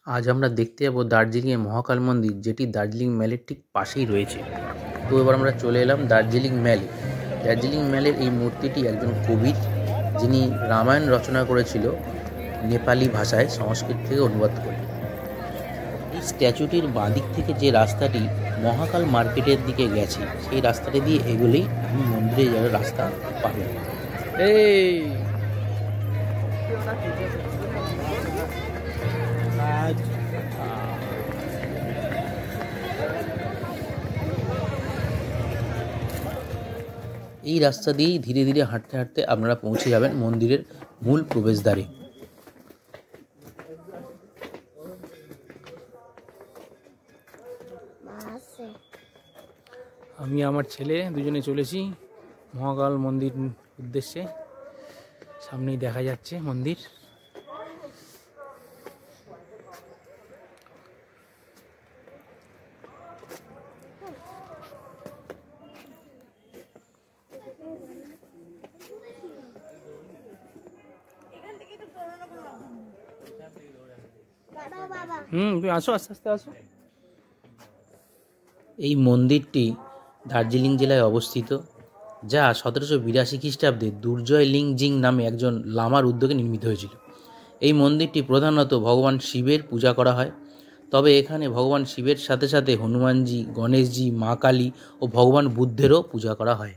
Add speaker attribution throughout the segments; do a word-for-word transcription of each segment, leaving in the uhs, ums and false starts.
Speaker 1: আজ আমরা দেখতে যাব দার্জিলিংয়ে মহাকাল মন্দির, যেটি দার্জিলিং ম্যালের ঠিক পাশেই রয়েছে। তো এবার আমরা চলে এলাম দার্জিলিং ম্যালে। দার্জিলিং ম্যালের এই মূর্তিটি একজন কবির, যিনি রামায়ণ রচনা করেছিল নেপালি ভাষায় সংস্কৃত থেকে অনুবাদ করে। এই স্ট্যাচুটির বাঁদিক থেকে যে রাস্তাটি মহাকাল মার্কেটের দিকে গেছে, সেই রাস্তাটি দিয়ে এগোলেই আমি মন্দিরে যাওয়ার রাস্তা পাবেন। এই এই রাস্তা দিয়েই ধীরে ধীরে হাঁটতে হাঁটতে আপনারা পৌঁছে যাবেন মন্দিরের মূল প্রবেশদ্বারে। আমি আমার ছেলে দুজনে চলেছি মহাকাল মন্দির উদ্দেশ্যে। সামনেই দেখা যাচ্ছে মন্দির। হুম তুমি আসো, আস্তে আস্তে আসো। এই মন্দিরটি দার্জিলিং জেলায় অবস্থিত, যা সতেরোশো বিরাশি খ্রিস্টাব্দে দুর্জয় লিং জিং নামে একজন লামার উদ্যোগে নির্মিত হয়েছিল। এই মন্দিরটি প্রধানত ভগবান শিবের পূজা করা হয়, তবে এখানে ভগবান শিবের সাথে সাথে হনুমানজি, গণেশজি, মা কালী ও ভগবান বুদ্ধেরও পূজা করা হয়।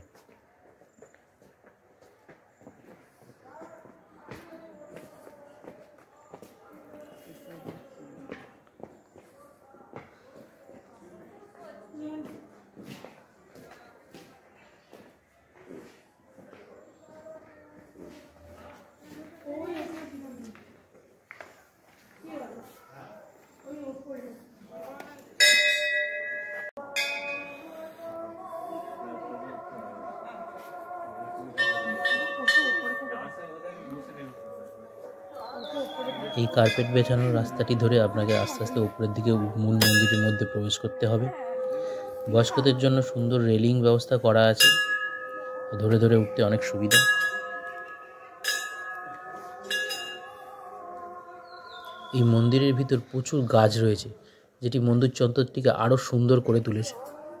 Speaker 1: এই কার্পেট বেছানোর রাস্তাটি ধরে আপনাকে আস্তে আস্তে উপরের দিকে মূল মন্দিরের মধ্যে প্রবেশ করতে হবে। বয়স্কদের জন্য সুন্দর রেলিং ব্যবস্থা করা আছে, ধরে ধরে উঠতে অনেক সুবিধা। এই মন্দিরের ভিতর প্রচুর গাছ রয়েছে, যেটি মন্দির চত্বরটিকে আরো সুন্দর করে তুলেছে।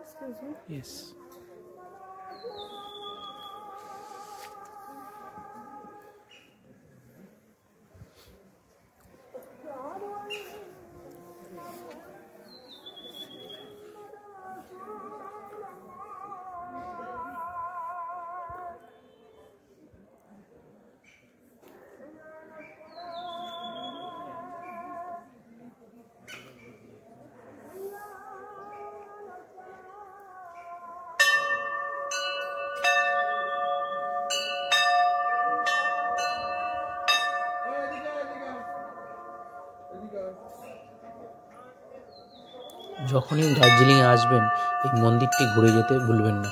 Speaker 1: যখনই দার্জিলিংয়ে আসবেন এই মন্দিরটি ঘুরে যেতে ভুলবেন না।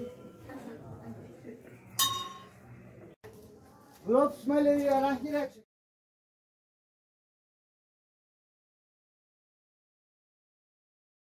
Speaker 2: Gloves, my lady, are